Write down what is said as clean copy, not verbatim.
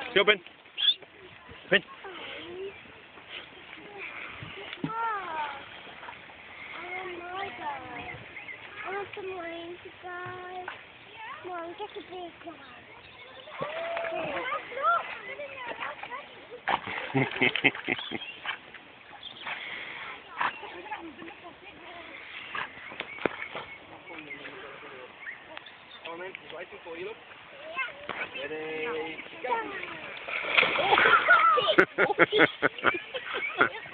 Go, Ben. Ben. I want some rain to go. Mom, get a big one. Come on, then. He's waiting for you, look. Ready, go.